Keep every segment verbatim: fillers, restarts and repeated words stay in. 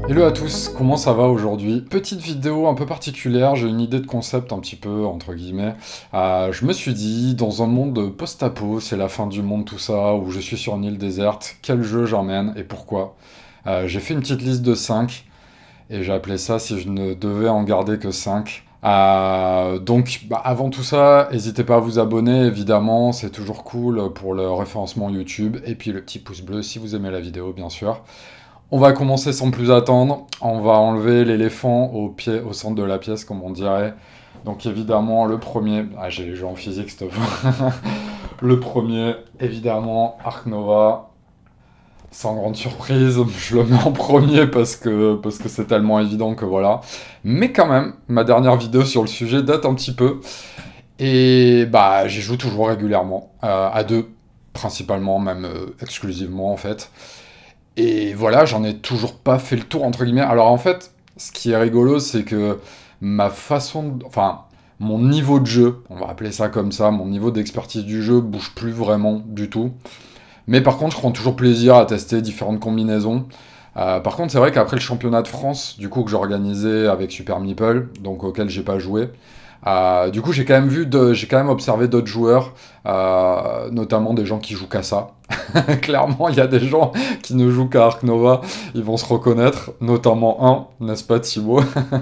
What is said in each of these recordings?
Hello à tous, comment ça va aujourd'hui? Petite vidéo un peu particulière, j'ai une idée de concept un petit peu, entre guillemets. Euh, je me suis dit, dans un monde post-apo, c'est la fin du monde tout ça, où je suis sur une île déserte, quel jeu j'emmène et pourquoi? Euh, j'ai fait une petite liste de cinq et j'ai appelé ça si je ne devais en garder que cinq. Euh, donc bah, avant tout ça, n'hésitez pas à vous abonner, évidemment, c'est toujours cool pour le référencement YouTube, et puis le petit pouce bleu si vous aimez la vidéo, bien sûr. On va commencer sans plus attendre. On va enlever l'éléphant au pied, au centre de la pièce, comme on dirait. Donc évidemment, le premier... Ah, j'ai les jeux en physique, cette fois. Le premier, évidemment, Ark Nova. Sans grande surprise, je le mets en premier parce que parce que c'est tellement évident que voilà. Mais quand même, ma dernière vidéo sur le sujet date un petit peu. Et bah, j'y joue toujours régulièrement. Euh, à deux, principalement, même euh, exclusivement en fait. Et voilà, j'en ai toujours pas fait le tour, entre guillemets. Alors en fait, ce qui est rigolo, c'est que ma façon de... Enfin, mon niveau de jeu, on va appeler ça comme ça, mon niveau d'expertise du jeu bouge plus vraiment du tout. Mais par contre, je prends toujours plaisir à tester différentes combinaisons. Euh, par contre, c'est vrai qu'après le championnat de France, du coup, que j'ai organisé avec Super Meeple, donc auquel j'ai pas joué, euh, du coup, j'ai quand même vu, de, j'ai quand même observé d'autres joueurs, euh, notamment des gens qui jouent qu'à ça. Clairement, il y a des gens qui ne jouent qu'à Ark Nova, ils vont se reconnaître, notamment un, n'est-ce pas Thibaut?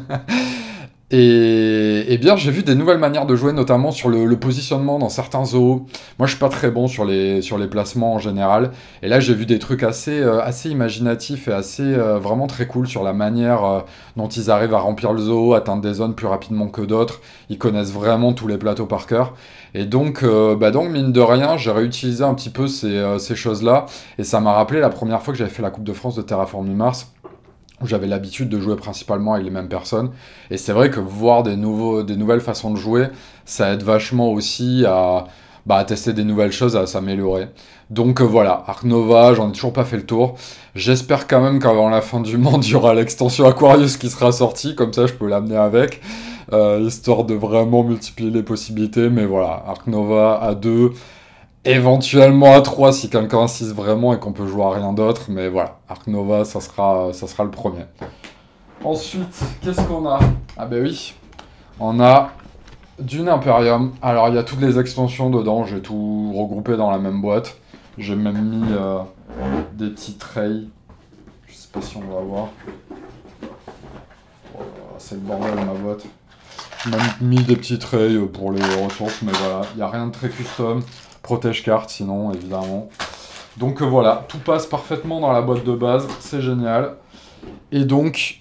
Et, et bien, j'ai vu des nouvelles manières de jouer, notamment sur le, le positionnement dans certains zoos. Moi, je suis pas très bon sur les, sur les placements en général. Et là, j'ai vu des trucs assez, euh, assez imaginatifs et assez euh, vraiment très cool sur la manière euh, dont ils arrivent à remplir le zoo, atteindre des zones plus rapidement que d'autres. Ils connaissent vraiment tous les plateaux par cœur. Et donc, euh, bah donc mine de rien, j'ai réutilisé un petit peu ces, euh, ces choses-là. Et ça m'a rappelé la première fois que j'avais fait la Coupe de France de Terraforming Mars, où j'avais l'habitude de jouer principalement avec les mêmes personnes. Et c'est vrai que voir des, nouveaux, des nouvelles façons de jouer, ça aide vachement aussi à, bah, à tester des nouvelles choses, à s'améliorer. Donc euh, voilà, Ark Nova, j'en ai toujours pas fait le tour. J'espère quand même qu'avant la fin du monde, il y aura l'extension Aquarius qui sera sortie, comme ça je peux l'amener avec, euh, histoire de vraiment multiplier les possibilités. Mais voilà, Ark Nova à deux, éventuellement à trois si quelqu'un insiste vraiment et qu'on peut jouer à rien d'autre, mais voilà, Ark Nova, ça sera, ça sera le premier. Ensuite, qu'est-ce qu'on a? Ah ben oui, on a Dune Imperium. Alors il y a toutes les extensions dedans, j'ai tout regroupé dans la même boîte. J'ai même mis euh, des petits trays, je sais pas si on va voir. Oh, c'est le bordel ma boîte. J'ai même mis des petits trays pour les ressources, mais voilà, il n'y a rien de très custom. Protège carte sinon, évidemment. Donc euh, voilà, tout passe parfaitement dans la boîte de base, c'est génial. Et donc,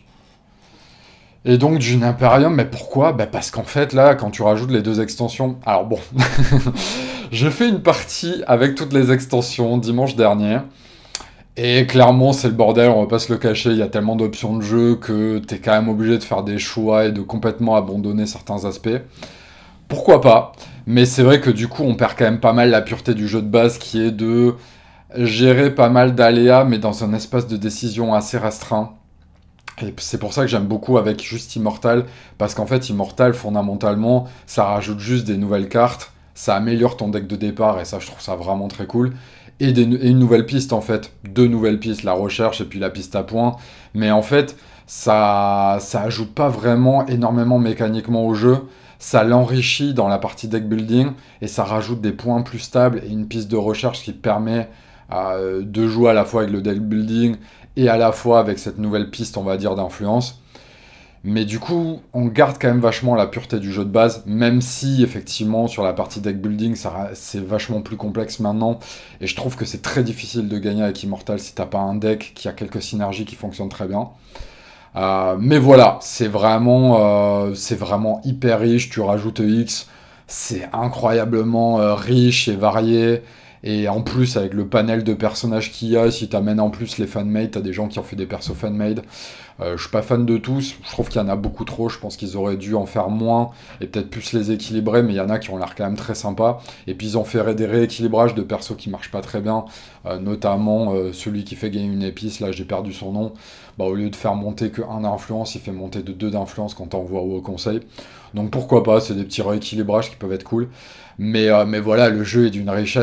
et donc Dune Imperium, mais pourquoi? Bah parce qu'en fait là, quand tu rajoutes les deux extensions... Alors bon, j'ai fait une partie avec toutes les extensions dimanche dernier. Et clairement, c'est le bordel, on va pas se le cacher, il y a tellement d'options de jeu que t'es quand même obligé de faire des choix et de complètement abandonner certains aspects. Pourquoi pas? Mais c'est vrai que du coup, on perd quand même pas mal la pureté du jeu de base qui est de gérer pas mal d'aléas, mais dans un espace de décision assez restreint. Et c'est pour ça que j'aime beaucoup avec juste Immortal, parce qu'en fait, Immortal, fondamentalement, ça rajoute juste des nouvelles cartes, ça améliore ton deck de départ, et ça, je trouve ça vraiment très cool. Et, des, et une nouvelle piste, en fait. Deux nouvelles pistes, la recherche et puis la piste à points. Mais en fait, ça, ça ajoute pas vraiment énormément mécaniquement au jeu. Ça l'enrichit dans la partie deck building et ça rajoute des points plus stables et une piste de recherche qui permet euh, de jouer à la fois avec le deck building et à la fois avec cette nouvelle piste, on va dire, d'influence. Mais du coup, on garde quand même vachement la pureté du jeu de base, même si, effectivement, sur la partie deck building, ça, c'est vachement plus complexe maintenant. Et je trouve que c'est très difficile de gagner avec Immortal si t'as pas un deck qui a quelques synergies qui fonctionnent très bien. Euh, mais voilà, c'est vraiment, euh, c'est vraiment hyper riche. Tu rajoutes X, c'est incroyablement euh, riche et varié. Et en plus, avec le panel de personnages qu'il y a, si t'amènes en plus les fanmade, t'as des gens qui ont fait des persos fanmade. Euh, je suis pas fan de tous, je trouve qu'il y en a beaucoup trop, je pense qu'ils auraient dû en faire moins et peut-être plus les équilibrer, mais il y en a qui ont l'air quand même très sympas. Et puis ils ont fait des rééquilibrages de persos qui marchent pas très bien, euh, notamment euh, celui qui fait gagner une épice, là j'ai perdu son nom. Bah, au lieu de faire monter que un d'influence, il fait monter de deux d'influence quand on envoie au conseil. Donc pourquoi pas, c'est des petits rééquilibrages qui peuvent être cool. Mais, euh, mais voilà, le jeu est d'une richesse incroyable.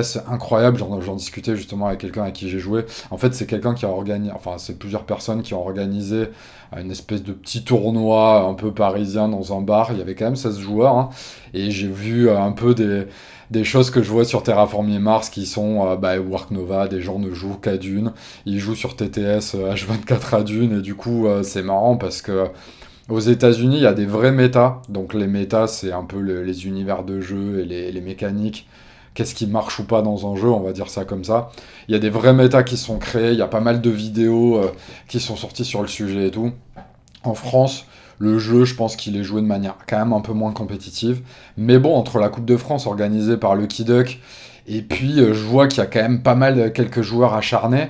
incroyable, j'en j'en discutais justement avec quelqu'un avec qui j'ai joué. En fait, c'est quelqu'un qui a organisé, enfin, c'est plusieurs personnes qui ont organisé une espèce de petit tournoi un peu parisien dans un bar. Il y avait quand même seize joueurs, hein, et j'ai vu euh, un peu des, des choses que je vois sur Terraforming Mars qui sont euh, bah, Work Nova, des gens ne jouent qu'à Dune, ils jouent sur T T S euh, H vingt-quatre à Dune, et du coup, euh, c'est marrant parce que aux États-Unis, il y a des vrais méta. Donc les méta, c'est un peu le- les univers de jeu et les, les mécaniques. Qu'est-ce qui marche ou pas dans un jeu, on va dire ça comme ça. Il y a des vrais méta qui sont créés, il y a pas mal de vidéos euh, qui sont sorties sur le sujet et tout. En France, le jeu, je pense qu'il est joué de manière quand même un peu moins compétitive. Mais bon, entre la Coupe de France organisée par Lucky Duck, et puis euh, je vois qu'il y a quand même pas mal, euh, quelques joueurs acharnés.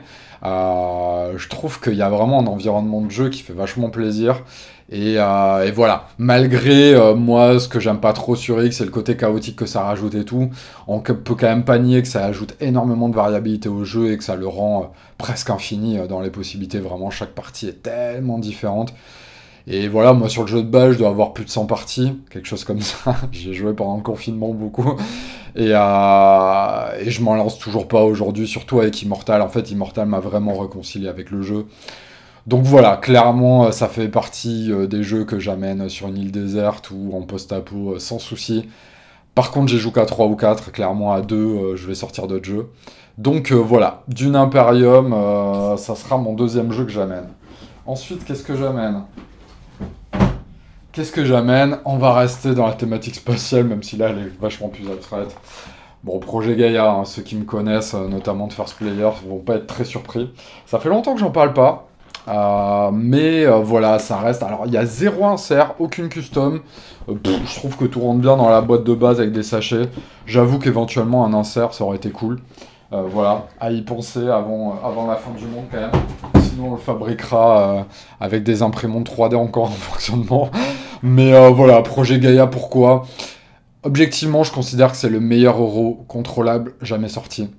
Euh, je trouve qu'il y a vraiment un environnement de jeu qui fait vachement plaisir. Et, euh, et voilà, malgré euh, moi, ce que j'aime pas trop sur X, c'est le côté chaotique que ça rajoute et tout. On peut quand même pas nier que ça ajoute énormément de variabilité au jeu et que ça le rend euh, presque infini euh, dans les possibilités. Vraiment, chaque partie est tellement différente. Et voilà, moi sur le jeu de base, je dois avoir plus de cent parties, quelque chose comme ça. J'ai joué pendant le confinement beaucoup. Et, euh, et je m'en lance toujours pas aujourd'hui, surtout avec Immortal. En fait, Immortal m'a vraiment réconcilié avec le jeu. Donc voilà, clairement, euh, ça fait partie euh, des jeux que j'amène sur une île déserte ou en post-apo euh, sans souci. Par contre, j'ai joué qu'à trois ou quatre, clairement à deux, euh, je vais sortir d'autres jeux. Donc euh, voilà, Dune Imperium, euh, ça sera mon deuxième jeu que j'amène. Ensuite, qu'est-ce que j'amène Qu'est-ce que j'amène On va rester dans la thématique spatiale, même si là, elle est vachement plus abstraite. Bon, Projet Gaïa, hein, ceux qui me connaissent, euh, notamment de First Player, vont pas être très surpris. Ça fait longtemps que j'en parle pas. Euh, mais euh, voilà, ça reste. Alors, il y a zéro insert, aucune custom. Euh, pff, je trouve que tout rentre bien dans la boîte de base avec des sachets. J'avoue qu'éventuellement, un insert, ça aurait été cool. Euh, voilà, à y penser avant, euh, avant la fin du monde quand même. Sinon, on le fabriquera euh, avec des imprimantes trois D encore en fonctionnement. Mais euh, voilà, Projet Gaïa, pourquoi Objectivement, je considère que c'est le meilleur euro contrôlable jamais sorti.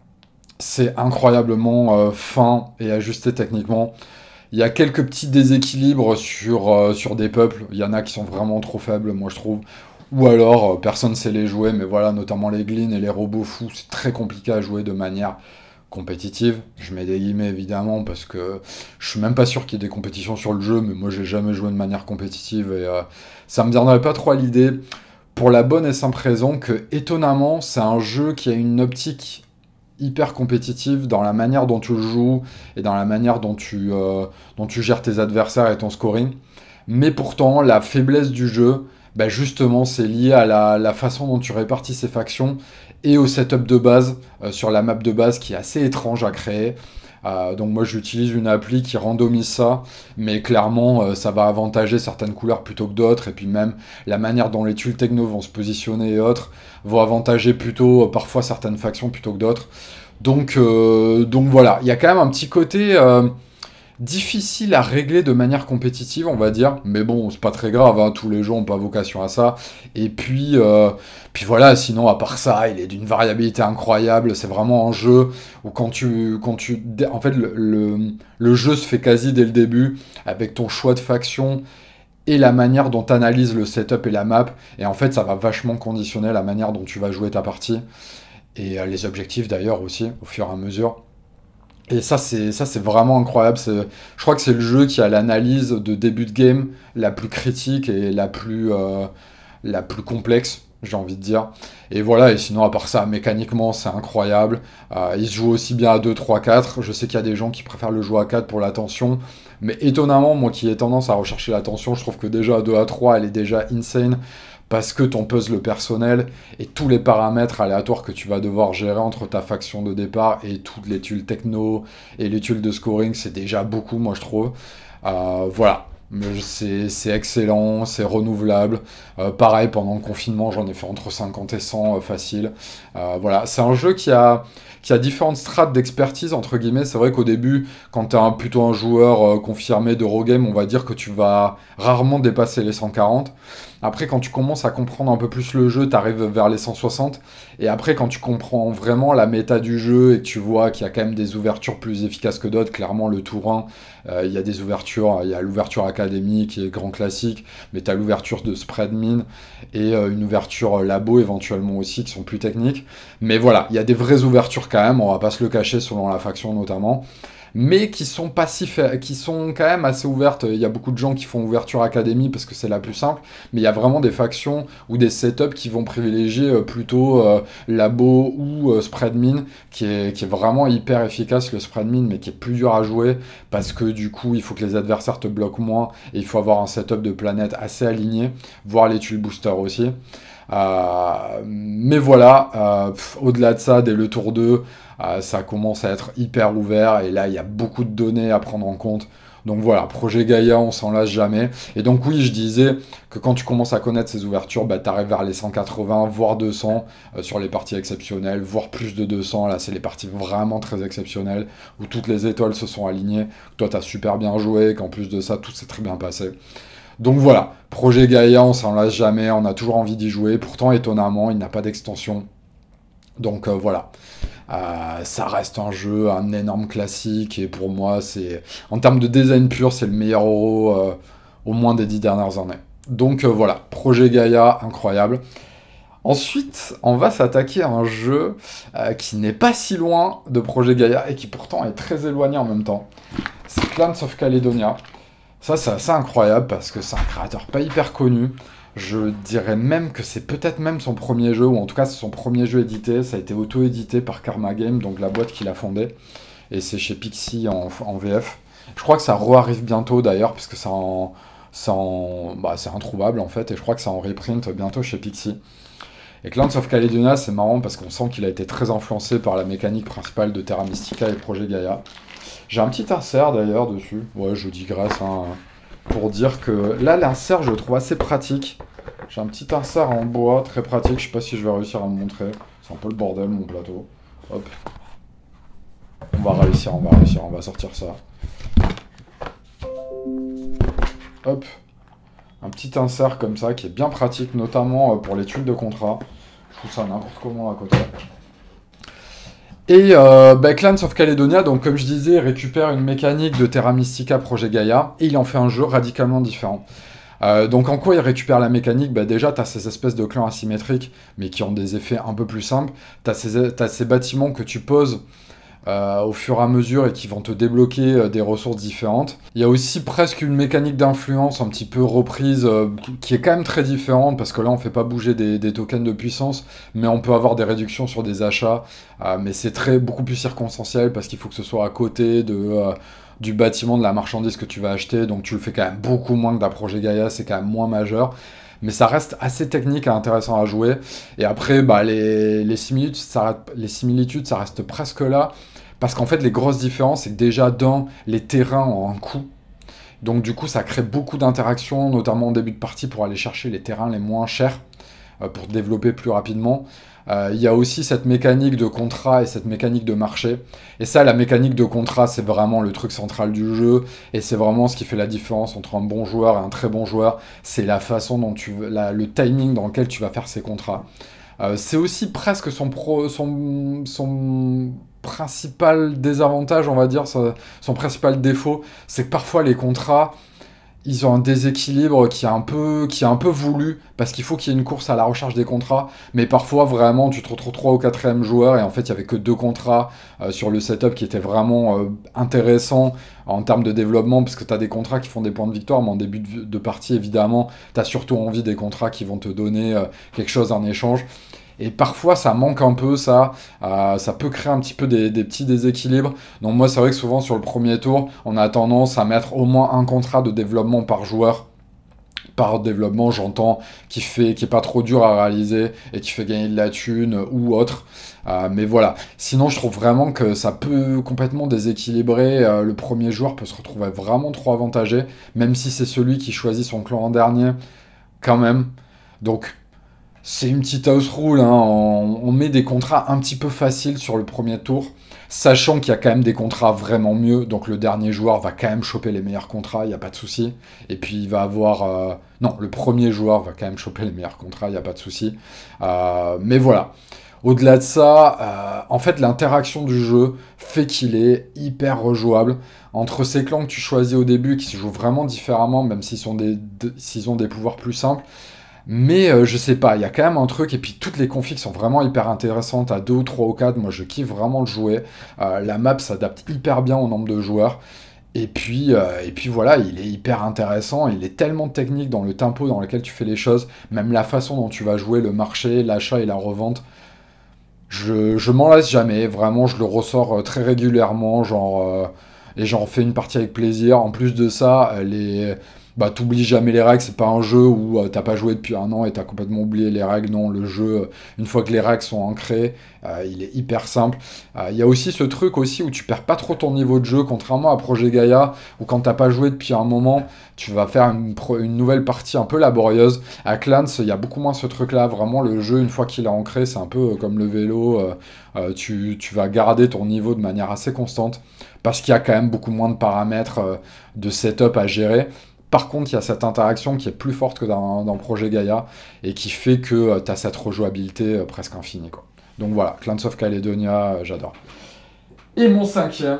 C'est incroyablement euh, fin et ajusté techniquement. Il y a quelques petits déséquilibres sur, euh, sur des peuples. Il y en a qui sont vraiment trop faibles, moi je trouve. Ou alors, euh, personne ne sait les jouer, mais voilà, notamment les glines et les robots fous, c'est très compliqué à jouer de manière compétitive. Je mets des guillemets évidemment parce que je suis même pas sûr qu'il y ait des compétitions sur le jeu, mais moi j'ai jamais joué de manière compétitive et euh, ça me viendrait pas trop à l'idée. Pour la bonne et simple raison que, étonnamment, c'est un jeu qui a une optique hyper compétitive dans la manière dont tu le joues et dans la manière dont tu, euh, dont tu gères tes adversaires et ton scoring. Mais pourtant, la faiblesse du jeu, bah justement, c'est lié à la, la façon dont tu répartis ces factions et au setup de base, euh, sur la map de base qui est assez étrange à créer. Euh, donc moi j'utilise une appli qui randomise ça, mais clairement euh, ça va avantager certaines couleurs plutôt que d'autres, et puis même la manière dont les tuiles techno vont se positionner et autres vont avantager plutôt euh, parfois certaines factions plutôt que d'autres. Donc, euh, donc voilà, il y a quand même un petit côté euh, difficile à régler de manière compétitive, on va dire, mais bon, c'est pas très grave, hein, tous les jeux n'ont pas vocation à ça. Et puis, euh, puis voilà, sinon, à part ça, il est d'une variabilité incroyable, c'est vraiment un jeu où quand tu... Quand tu en fait, le, le, le jeu se fait quasi dès le début, avec ton choix de faction et la manière dont tu analyses le setup et la map, et en fait, ça va vachement conditionner la manière dont tu vas jouer ta partie, et euh, les objectifs d'ailleurs aussi, au fur et à mesure. Et ça, c'est ça, c'est vraiment incroyable. C'est- Je crois que c'est le jeu qui a l'analyse de début de game la plus critique et la plus, euh, la plus complexe, j'ai envie de dire. Et voilà, et sinon, à part ça, mécaniquement, c'est incroyable. Euh, il se joue aussi bien à deux, trois, quatre. Je sais qu'il y a des gens qui préfèrent le jouer à quatre pour la tension. Mais étonnamment, moi qui ai tendance à rechercher la tension, je trouve que déjà à deux à trois, elle est déjà insane. Parce que ton puzzle personnel et tous les paramètres aléatoires que tu vas devoir gérer entre ta faction de départ et toutes les tuiles techno et les tuiles de scoring, c'est déjà beaucoup, moi je trouve. Euh, voilà, mais c'est c'est excellent, c'est renouvelable. Euh, pareil, pendant le confinement, j'en ai fait entre cinquante et cent euh, facile. Euh, voilà, c'est un jeu qui a, qui a différentes strates d'expertise, entre guillemets. C'est vrai qu'au début, quand tu es plutôt un joueur euh, confirmé d'Eurogame, on va dire que tu vas rarement dépasser les cent quarante. Après, quand tu commences à comprendre un peu plus le jeu, tu arrives vers les cent soixante. Et après, quand tu comprends vraiment la méta du jeu et que tu vois qu'il y a quand même des ouvertures plus efficaces que d'autres, clairement, le tour un, euh, il y a des ouvertures, il y a l'ouverture Académie qui est grand classique, mais tu as l'ouverture de Spread Mine et euh, une ouverture Labo éventuellement aussi qui sont plus techniques. Mais voilà, il y a des vraies ouvertures quand même, on va pas se le cacher selon la faction notamment. Mais qui sont pas si fa- qui sont quand même assez ouvertes. Il y a beaucoup de gens qui font ouverture académie parce que c'est la plus simple, mais il y a vraiment des factions ou des setups qui vont privilégier euh, plutôt euh, labo ou euh, spread mine, qui est, qui est vraiment hyper efficace le spread mine, mais qui est plus dur à jouer parce que du coup il faut que les adversaires te bloquent moins et il faut avoir un setup de planète assez aligné, voire les tuiles booster aussi. Euh, mais voilà, euh, pff, au-delà de ça, dès le tour deux, euh, ça commence à être hyper ouvert et là il y a beaucoup de données à prendre en compte. Donc voilà, projet Gaïa, on s'en lasse jamais. Et donc oui, je disais que quand tu commences à connaître ces ouvertures, bah, tu arrives vers les cent quatre-vingts, voire deux cents euh, sur les parties exceptionnelles, voire plus de deux cents. Là, c'est les parties vraiment très exceptionnelles où toutes les étoiles se sont alignées. Toi, tu as super bien joué, qu'en plus de ça, tout s'est très bien passé. Donc voilà, projet Gaïa, on s'en lasse jamais, on a toujours envie d'y jouer. Pourtant, étonnamment, il n'a pas d'extension. Donc euh, voilà. Euh, ça reste un jeu, un énorme classique, et pour moi, c'est en termes de design pur, c'est le meilleur euro euh, au moins des dix dernières années. Donc euh, voilà, projet Gaïa, incroyable. Ensuite, on va s'attaquer à un jeu euh, qui n'est pas si loin de projet Gaïa et qui pourtant est très éloigné en même temps. C'est Clans of Caledonia. Ça, c'est assez incroyable parce que c'est un créateur pas hyper connu. Je dirais même que c'est peut-être même son premier jeu, ou en tout cas c'est son premier jeu édité. Ça a été auto-édité par Karma Game, donc la boîte qui l'a fondé. Et c'est chez Pixie en, en V F. Je crois que ça re-arrive bientôt d'ailleurs, puisque ça en, ça en, bah, c'est introuvable en fait. Et je crois que ça en reprint bientôt chez Pixie. Et Clans of Caledonia, c'est marrant parce qu'on sent qu'il a été très influencé par la mécanique principale de Terra Mystica et Projet Gaïa. J'ai un petit insert d'ailleurs dessus. Ouais, je digresse, hein, pour dire que là, l'insert, je le trouve assez pratique. J'ai un petit insert en bois, très pratique. Je sais pas si je vais réussir à me montrer. C'est un peu le bordel, mon plateau. Hop. On va réussir, on va réussir, on va sortir ça. Hop. Un petit insert comme ça, qui est bien pratique, notamment pour les tuiles de contrat. Je trouve ça n'importe comment à côté. Et euh, bah, Clans of Caledonia, donc comme je disais, récupère une mécanique de Terra Mystica Projet Gaïa, et il en fait un jeu radicalement différent. Euh, donc en quoi il récupère la mécanique? Bah, déjà, tu as ces espèces de clans asymétriques, mais qui ont des effets un peu plus simples. Tu as ces, t'as ces bâtiments que tu poses euh, au fur et à mesure et qui vont te débloquer euh, des ressources différentes. Il y a aussi presque une mécanique d'influence un petit peu reprise euh, qui est quand même très différente parce que là on fait pas bouger des, des tokens de puissance, mais on peut avoir des réductions sur des achats, euh, mais c'est très beaucoup plus circonstanciel parce qu'il faut que ce soit à côté de... Euh, du bâtiment, de la marchandise que tu vas acheter, donc tu le fais quand même beaucoup moins que d'un projet Gaïa, c'est quand même moins majeur, mais ça reste assez technique et intéressant à jouer. Et après, bah, les, les, similitudes, ça, les similitudes, ça reste presque là, parce qu'en fait, les grosses différences, c'est que déjà, dans les terrains ont un coût, donc du coup, ça crée beaucoup d'interactions, notamment en début de partie, pour aller chercher les terrains les moins chers, euh, pour développer plus rapidement. Euh, il y a aussi cette mécanique de contrat et cette mécanique de marché. Et ça, la mécanique de contrat, c'est vraiment le truc central du jeu. Et c'est vraiment ce qui fait la différence entre un bon joueur et un très bon joueur. C'est la façon dont tu... La, le timing dans lequel tu vas faire ces contrats. Euh, c'est aussi presque son, pro, son, son principal désavantage, on va dire, son, son principal défaut. C'est que parfois les contrats... Ils ont un déséquilibre qui est un peu, qui est un peu voulu, parce qu'il faut qu'il y ait une course à la recherche des contrats, mais parfois, vraiment, tu te retrouves trois ou quatrième joueur, et en fait, il n'y avait que deux contrats euh, sur le setup qui étaient vraiment euh, intéressants en termes de développement, parce que tu as des contrats qui font des points de victoire, mais en début de, de partie, évidemment, tu as surtout envie des contrats qui vont te donner euh, quelque chose en échange. Et parfois, ça manque un peu, ça. Euh, ça peut créer un petit peu des, des petits déséquilibres. Donc moi, c'est vrai que souvent, sur le premier tour, on a tendance à mettre au moins un contrat de développement par joueur. Par développement, j'entends, qui fait, qui est pas trop dur à réaliser et qui fait gagner de la thune ou autre. Euh, mais voilà. Sinon, je trouve vraiment que ça peut complètement déséquilibrer. Euh, le premier joueur peut se retrouver vraiment trop avantagé, même si c'est celui qui choisit son clan en dernier, quand même. Donc... C'est une petite house rule, hein. On, on met des contrats un petit peu faciles sur le premier tour, sachant qu'il y a quand même des contrats vraiment mieux, donc le dernier joueur va quand même choper les meilleurs contrats, il n'y a pas de souci. Et puis il va avoir... euh, Non, le premier joueur va quand même choper les meilleurs contrats, il n'y a pas de souci. Euh, mais voilà. Au-delà de ça, euh, en fait, l'interaction du jeu fait qu'il est hyper rejouable. Entre ces clans que tu choisis au début, qui se jouent vraiment différemment, même s'ils sont des, de- s'ils ont des pouvoirs plus simples, mais euh, je sais pas, il y a quand même un truc, et puis toutes les configs sont vraiment hyper intéressantes à deux ou trois ou quatre. Moi je kiffe vraiment le jouer. Euh, la map s'adapte hyper bien au nombre de joueurs. Et puis, euh, et puis voilà, il est hyper intéressant, il est tellement technique dans le tempo dans lequel tu fais les choses, même la façon dont tu vas jouer le marché, l'achat et la revente. Je, je m'en lasse jamais, vraiment je le ressors euh, très régulièrement, genre, euh, et j'en fais une partie avec plaisir. En plus de ça, euh, les, bah, t'oublies jamais les règles, c'est pas un jeu où euh, t'as pas joué depuis un an et t'as complètement oublié les règles. Non, le jeu, euh, une fois que les règles sont ancrées, euh, il est hyper simple. Euh, Il y a aussi ce truc aussi où tu perds pas trop ton niveau de jeu, contrairement à Projet Gaia, où quand t'as pas joué depuis un moment, tu vas faire une, pro- une nouvelle partie un peu laborieuse. À Clans, il y a beaucoup moins ce truc-là. Vraiment, le jeu, une fois qu'il est ancré, c'est un peu euh, comme le vélo. euh, euh, tu, tu vas garder ton niveau de manière assez constante parce qu'il y a quand même beaucoup moins de paramètres euh, de setup à gérer. Par contre, il y a cette interaction qui est plus forte que dans, dans Projet Gaia et qui fait que tu as cette rejouabilité euh, presque infinie, quoi. Donc voilà, Clans of Caledonia, euh, j'adore. Et mon cinquième,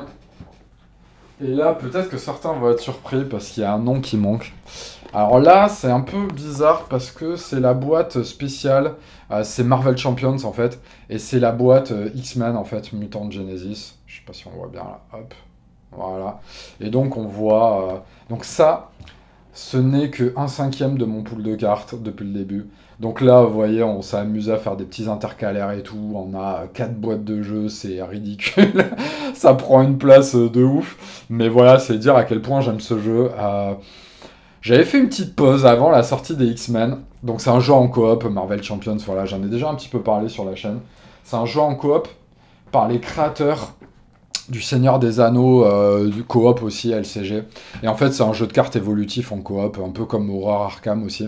et là peut-être que certains vont être surpris parce qu'il y a un nom qui manque. Alors là, c'est un peu bizarre parce que c'est la boîte spéciale, euh, c'est Marvel Champions en fait, et c'est la boîte euh, X-Men en fait, Mutant Genesis. Je sais pas si on voit bien là, hop, voilà. Et donc on voit, euh, donc ça, ce n'est que un cinquième de mon pool de cartes depuis le début. Donc là, vous voyez, on s'est amusé à faire des petits intercalaires et tout. On a quatre boîtes de jeux, c'est ridicule. Ça prend une place euh, de ouf. Mais voilà, c'est dire à quel point j'aime ce jeu. Euh, j'avais fait une petite pause avant la sortie des X-Men. Donc c'est un jeu en coop, Marvel Champions, voilà, j'en ai déjà un petit peu parlé sur la chaîne. C'est un jeu en coop par les créateurs du Seigneur des Anneaux, euh, du coop aussi, L C G. Et en fait, c'est un jeu de cartes évolutif en coop, un peu comme Horror Arkham aussi.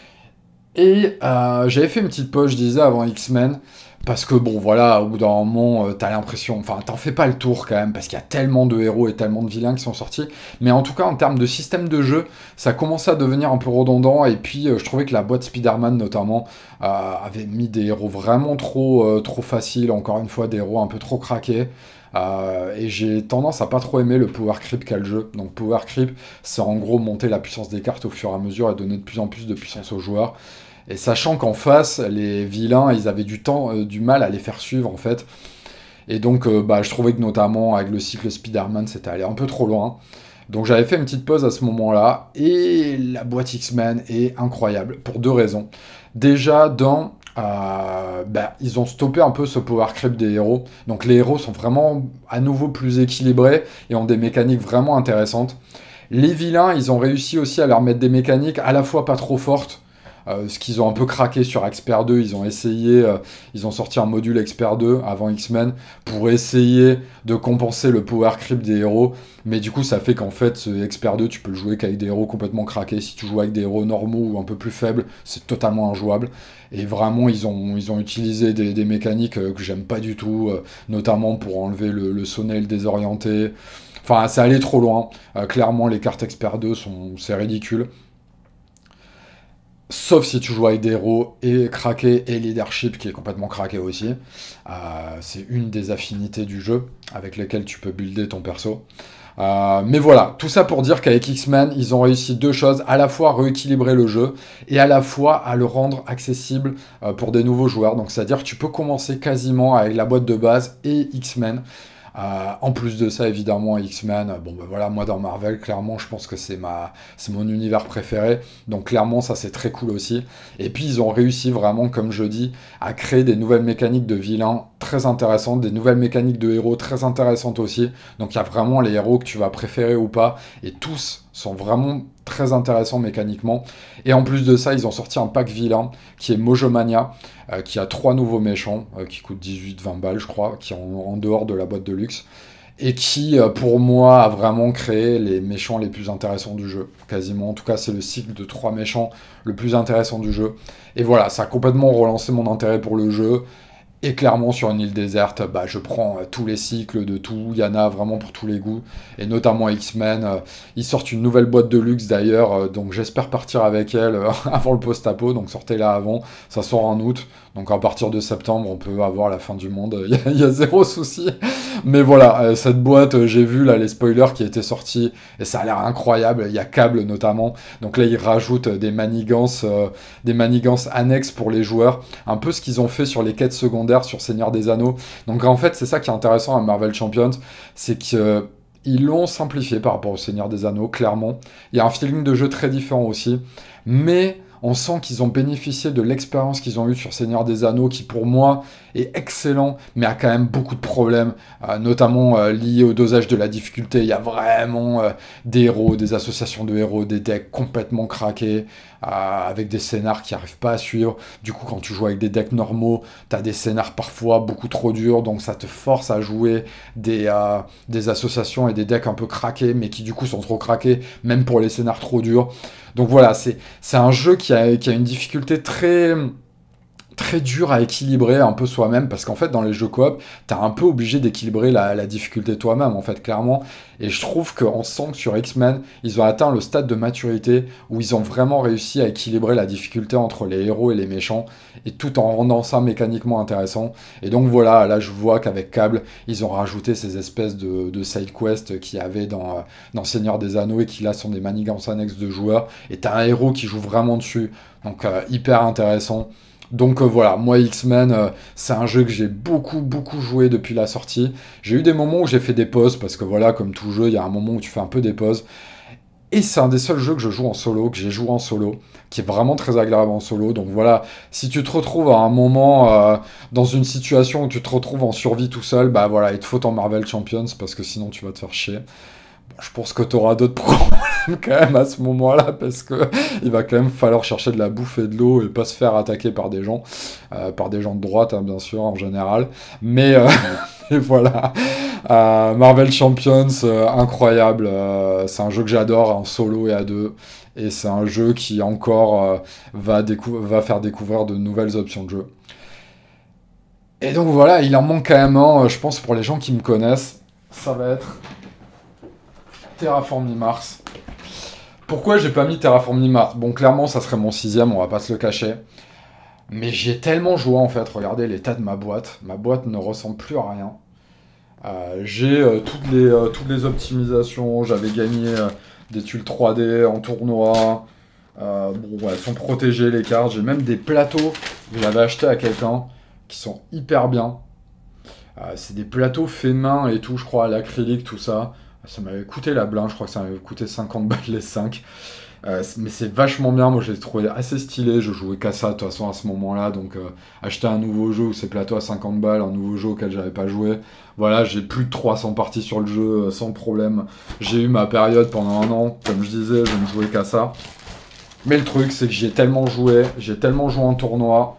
Et euh, j'avais fait une petite pause, je disais, avant X-Men, parce que bon, voilà, au bout d'un moment, euh, t'as l'impression, enfin, t'en fais pas le tour quand même, parce qu'il y a tellement de héros et tellement de vilains qui sont sortis. Mais en tout cas, en termes de système de jeu, ça commençait à devenir un peu redondant. Et puis, euh, je trouvais que la boîte Spider-Man, notamment, euh, avait mis des héros vraiment trop, euh, trop faciles, encore une fois, des héros un peu trop craqués. Euh, et j'ai tendance à pas trop aimer le power creep qu'a le jeu. Donc power creep, c'est en gros monter la puissance des cartes au fur et à mesure et donner de plus en plus de puissance aux joueurs. Et sachant qu'en face, les vilains, ils avaient du temps, euh, du mal à les faire suivre en fait. Et donc, euh, bah, je trouvais que notamment avec le cycle Spider-Man, c'était allé un peu trop loin. Donc j'avais fait une petite pause à ce moment-là. Et la boîte X-Men est incroyable pour deux raisons. Déjà, dans euh, bah, ils ont stoppé un peu ce power creep des héros. Donc les héros sont vraiment à nouveau plus équilibrés et ont des mécaniques vraiment intéressantes. Les vilains, ils ont réussi aussi à leur mettre des mécaniques à la fois pas trop fortes, euh, ce qu'ils ont un peu craqué sur Expert deux, ils ont essayé, euh, ils ont sorti un module Expert deux avant X-Men pour essayer de compenser le power creep des héros, mais du coup ça fait qu'en fait ce Expert deux tu peux le jouer qu'avec des héros complètement craqués. Si tu joues avec des héros normaux ou un peu plus faibles, c'est totalement injouable. Et vraiment ils ont, ils ont utilisé des, des mécaniques euh, que j'aime pas du tout, euh, notamment pour enlever le, le sonnet, le désorienté. Enfin, c'est allé trop loin. Euh, clairement, les cartes Expert deux, sont, c'est ridicule. Sauf si tu joues avec des héros et craqué et leadership qui est complètement craqué aussi. Euh, c'est une des affinités du jeu avec lesquelles tu peux builder ton perso. Euh, mais voilà, tout ça pour dire qu'avec X-Men, ils ont réussi deux choses, à la fois à rééquilibrer le jeu et à la fois à le rendre accessible euh, pour des nouveaux joueurs. Donc c'est-à-dire que tu peux commencer quasiment avec la boîte de base et X-Men. Euh, en plus de ça, évidemment, X-Men, bon ben voilà, moi dans Marvel, clairement, je pense que c'est ma, c'est mon univers préféré, donc clairement, ça c'est très cool aussi. Et puis ils ont réussi vraiment, comme je dis, à créer des nouvelles mécaniques de vilains très intéressantes, des nouvelles mécaniques de héros très intéressantes aussi. Donc il y a vraiment les héros que tu vas préférer ou pas, et tous sont vraiment très intéressants mécaniquement. Et en plus de ça, ils ont sorti un pack vilain qui est Mojomania, euh, qui a trois nouveaux méchants, euh, qui coûtent dix-huit vingt balles, je crois, qui sont en, en dehors de la boîte de luxe. et qui, euh, pour moi, a vraiment créé les méchants les plus intéressants du jeu, quasiment. En tout cas, c'est le cycle de trois méchants le plus intéressant du jeu. Et voilà, ça a complètement relancé mon intérêt pour le jeu. Et clairement, sur une île déserte, bah, je prends euh, tous les cycles de tout. Il y en a vraiment pour tous les goûts. Et notamment X-Men. Euh, ils sortent une nouvelle boîte de luxe d'ailleurs. Euh, donc j'espère partir avec elle euh, avant le post-apo. Donc sortez-la avant. Ça sort en août. Donc à partir de septembre, on peut avoir la fin du monde. Il y, a- il y a zéro souci. Mais voilà, euh, cette boîte, euh, j'ai vu là les spoilers qui étaient sortis. Et ça a l'air incroyable. Il y a Cable notamment. Donc là, ils rajoutent des manigances, euh, des manigances annexes pour les joueurs. Un peu ce qu'ils ont fait sur les quêtes secondaires sur Seigneur des Anneaux. Donc en fait, c'est ça qui est intéressant à Marvel Champions, c'est qu'ils euh, l'ont simplifié par rapport au Seigneur des Anneaux, clairement. Il y a un feeling de jeu très différent aussi, mais on sent qu'ils ont bénéficié de l'expérience qu'ils ont eue sur Seigneur des Anneaux, qui pour moi est excellent, mais a quand même beaucoup de problèmes, euh, notamment euh, liés au dosage de la difficulté. Il y a vraiment euh, des héros, des associations de héros, des decks complètement craqués, euh, avec des scénars qui n'arrivent pas à suivre. Du coup, quand tu joues avec des decks normaux, tu as des scénars parfois beaucoup trop durs, donc ça te force à jouer des, euh, des associations et des decks un peu craqués, mais qui du coup sont trop craqués, même pour les scénars trop durs. Donc voilà, c'est c'est un jeu qui a, qui a une difficulté très, très dure à équilibrer un peu soi-même, parce qu'en fait, dans les jeux coop, t'es un peu obligé d'équilibrer la, la difficulté toi-même, en fait, clairement. Et je trouve qu'on sent que sur X-Men, ils ont atteint le stade de maturité où ils ont vraiment réussi à équilibrer la difficulté entre les héros et les méchants, et tout en rendant ça mécaniquement intéressant. Et donc voilà, là, je vois qu'avec Cable, ils ont rajouté ces espèces de, de side quests qu'il y avait dans, euh, dans Seigneur des Anneaux, et qui là sont des manigances annexes de joueurs, et t'as un héros qui joue vraiment dessus, donc euh, hyper intéressant. Donc euh, voilà, moi X-Men, euh, c'est un jeu que j'ai beaucoup beaucoup joué depuis la sortie. J'ai eu des moments où j'ai fait des pauses, parce que voilà, comme tout jeu, il y a un moment où tu fais un peu des pauses. Et c'est un des seuls jeux que je joue en solo, que j'ai joué en solo, qui est vraiment très agréable en solo. Donc voilà, si tu te retrouves à un moment euh, dans une situation où tu te retrouves en survie tout seul, bah voilà, il te faut ton Marvel Champions, parce que sinon tu vas te faire chier. Bon, je pense que tu auras d'autres problèmes quand même à ce moment-là, parce que il va quand même falloir chercher de la bouffe et de l'eau et pas se faire attaquer par des gens, euh, par des gens de droite, hein, bien sûr, en général. Mais euh, et voilà. Euh, Marvel Champions, euh, incroyable. Euh, c'est un jeu que j'adore en solo et à deux. Et c'est un jeu qui encore euh, va, décou- va faire découvrir de nouvelles options de jeu. Et donc voilà, il en manque quand même un, euh, je pense, pour les gens qui me connaissent. Ça va être Terraforming Mars. Pourquoi j'ai pas mis Terraforming Mars? Bon, clairement, ça serait mon sixième, on va pas se le cacher. Mais j'ai tellement joué en fait. Regardez l'état de ma boîte. Ma boîte ne ressemble plus à rien. Euh, j'ai euh, toutes, les, euh, toutes les optimisations. J'avais gagné euh, des tuiles trois D en tournoi. Euh, bon, ouais, elles sont protégées les cartes. J'ai même des plateaux que j'avais achetés à quelqu'un qui sont hyper bien. Euh, c'est des plateaux faits main et tout, je crois, à l'acrylique, tout ça. Ça m'avait coûté la blinde, je crois que ça m'avait coûté cinquante balles les cinq. Euh, mais c'est vachement bien, moi je les trouvais assez stylés, je jouais qu'à ça de toute façon à ce moment-là, donc euh, acheter un nouveau jeu où c'est plateau à cinquante balles, un nouveau jeu auquel j'avais pas joué, voilà, j'ai plus de trois cents parties sur le jeu euh, sans problème. J'ai eu ma période pendant un an, comme je disais, je ne jouais qu'à ça. Mais le truc c'est que j'ai tellement joué, j'ai tellement joué en tournoi,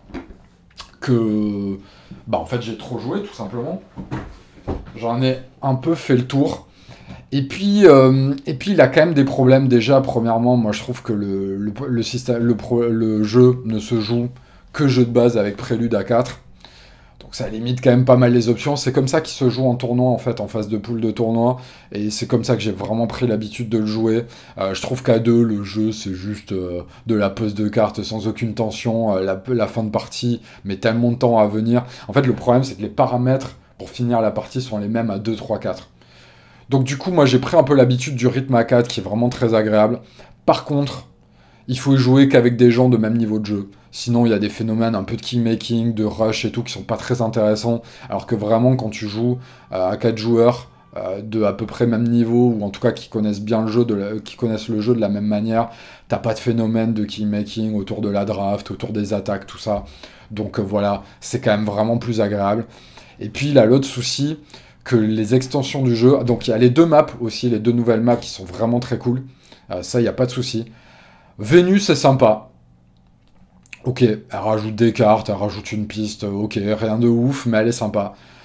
que bah en fait j'ai trop joué tout simplement. J'en ai un peu fait le tour. Et puis, euh, et puis, il a quand même des problèmes. Déjà, premièrement, moi, je trouve que le, le, le système, le, pro- le jeu ne se joue que jeu de base avec prélude à quatre. Donc ça limite quand même pas mal les options. C'est comme ça qu'il se joue en tournoi, en fait, en phase de poule de tournoi. Et c'est comme ça que j'ai vraiment pris l'habitude de le jouer. Euh, je trouve qu'à deux, le jeu, c'est juste euh, de la pose de cartes sans aucune tension. Euh, la, la fin de partie met tellement de temps à venir. En fait, le problème, c'est que les paramètres pour finir la partie sont les mêmes à deux, trois, quatre. Donc du coup, moi j'ai pris un peu l'habitude du rythme à quatre qui est vraiment très agréable. Par contre, il faut y jouer qu'avec des gens de même niveau de jeu. Sinon, il y a des phénomènes un peu de keymaking, de rush et tout qui sont pas très intéressants. Alors que vraiment, quand tu joues euh, à quatre joueurs euh, de à peu près même niveau, ou en tout cas qui connaissent bien le jeu, de la- qui connaissent le jeu de la même manière, t'as pas de phénomène de keymaking autour de la draft, autour des attaques, tout ça. Donc euh, voilà, c'est quand même vraiment plus agréable. Et puis là, l'autre souci, que les extensions du jeu. Donc il y a les deux maps aussi, les deux nouvelles maps qui sont vraiment très cool. Euh, ça, il n'y a pas de souci. Vénus, c'est sympa. Ok, elle rajoute des cartes, elle rajoute une piste, ok, rien de ouf, mais elle est sympa.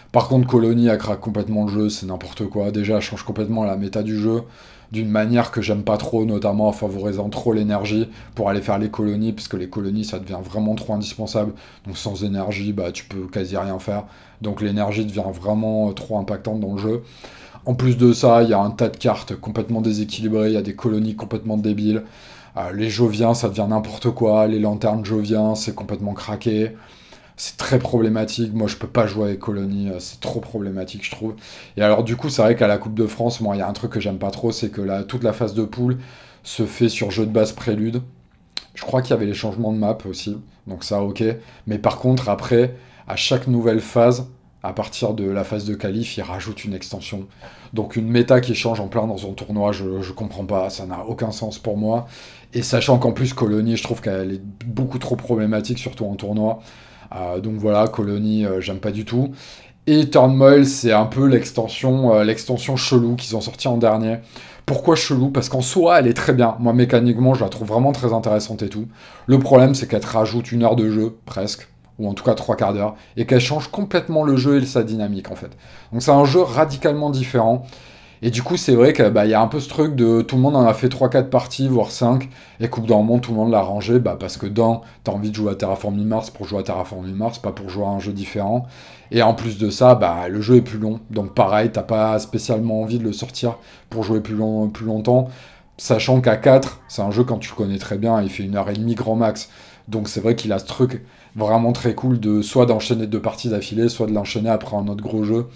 Par contre, Colony, elle craque complètement le jeu, c'est n'importe quoi. Déjà, elle change complètement la méta du jeu, d'une manière que j'aime pas trop, notamment en favorisant trop l'énergie pour aller faire les colonies, parce que les colonies, ça devient vraiment trop indispensable. Donc sans énergie, bah tu peux quasi rien faire. Donc l'énergie devient vraiment trop impactante dans le jeu. En plus de ça, il y a un tas de cartes complètement déséquilibrées, il y a des colonies complètement débiles. Euh, les Joviens, ça devient n'importe quoi. Les lanternes Joviens, c'est complètement craqué. C'est très problématique. Moi, je peux pas jouer avec Colony. euh, C'est trop problématique, je trouve. Et alors, du coup, c'est vrai qu'à la Coupe de France, moi, il y a un truc que j'aime pas trop, c'est que là, toute la phase de poule se fait sur jeu de base prélude. Je crois qu'il y avait les changements de map aussi. Donc ça, ok. Mais par contre, après, à chaque nouvelle phase, à partir de la phase de qualif, ils rajoutent une extension. Donc une méta qui change en plein dans un tournoi, je, je comprends pas. Ça n'a aucun sens pour moi. Et sachant qu'en plus, Colony, je trouve qu'elle est beaucoup trop problématique, surtout en tournoi. Euh, donc voilà, Colony, euh, j'aime pas du tout. Et Turmoil, c'est un peu l'extension euh, l'extension chelou qu'ils ont sorti en dernier. Pourquoi chelou? Parce qu'en soi, elle est très bien. Moi, mécaniquement, je la trouve vraiment très intéressante et tout. Le problème, c'est qu'elle te rajoute une heure de jeu, presque, ou en tout cas trois quarts d'heure, et qu'elle change complètement le jeu et sa dynamique, en fait. Donc c'est un jeu radicalement différent. Et du coup, c'est vrai qu'il bah, y a un peu ce truc de tout le monde en a fait trois quatre parties, voire cinq, et coupe d'un moment, tout le monde l'a rangé, bah, parce que d'un, t'as envie de jouer à Terraforming Mars pour jouer à Terraforming Mars, pas pour jouer à un jeu différent. Et en plus de ça, bah, le jeu est plus long, donc pareil, t'as pas spécialement envie de le sortir pour jouer plus, long, plus longtemps, sachant qu'à quatre, c'est un jeu quand tu le connais très bien, il fait une heure et demie grand max. Donc c'est vrai qu'il a ce truc vraiment très cool de soit d'enchaîner deux parties d'affilée, soit de l'enchaîner après un autre gros jeu.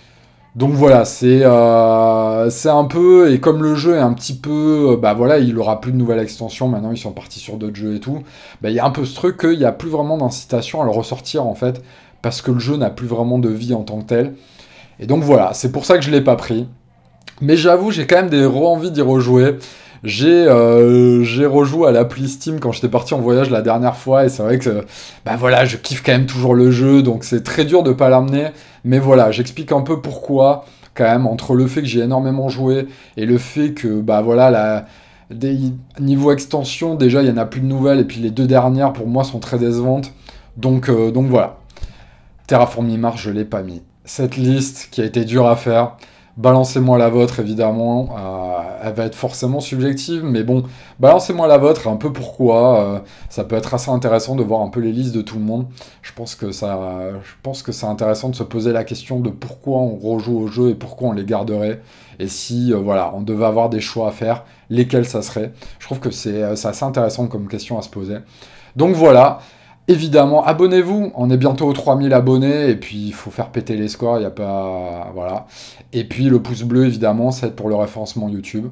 Donc voilà, c'est euh, c'est un peu, et comme le jeu est un petit peu, euh, bah voilà, il aura plus de nouvelles extensions, maintenant ils sont partis sur d'autres jeux et tout, bah il y a un peu ce truc qu'il n'y a plus vraiment d'incitation à le ressortir en fait, parce que le jeu n'a plus vraiment de vie en tant que tel. Et donc voilà, c'est pour ça que je l'ai pas pris. Mais j'avoue, j'ai quand même des re-envies d'y rejouer. J'ai euh, j'ai rejoué à l'appli Steam quand j'étais parti en voyage la dernière fois, et c'est vrai que bah voilà, je kiffe quand même toujours le jeu, donc c'est très dur de pas l'amener. Mais voilà, j'explique un peu pourquoi, quand même, entre le fait que j'ai énormément joué et le fait que bah voilà, la, des, niveau extension, déjà il y en a plus de nouvelles, et puis les deux dernières pour moi sont très décevantes. Donc, euh, donc voilà. Terraforming Mars, je l'ai pas mis. Cette liste qui a été dure à faire, balancez-moi la vôtre évidemment, euh, elle va être forcément subjective, mais bon, balancez-moi la vôtre, un peu pourquoi, euh, ça peut être assez intéressant de voir un peu les listes de tout le monde. Je pense que ça, je pense que c'est intéressant de se poser la question de pourquoi on rejoue au jeu et pourquoi on les garderait, et si euh, voilà, on devait avoir des choix à faire, lesquels ça serait. Je trouve que c'est euh, c'est assez intéressant comme question à se poser. Donc voilà. Évidemment, abonnez-vous, on est bientôt aux trois mille abonnés, et puis il faut faire péter les scores, il n'y a pas... Voilà. Et puis le pouce bleu, évidemment, c'est pour le référencement YouTube.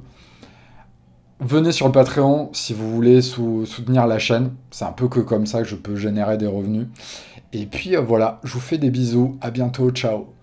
Venez sur le Patreon si vous voulez sou soutenir la chaîne, c'est un peu que comme ça que je peux générer des revenus. Et puis euh, voilà, je vous fais des bisous, à bientôt, ciao.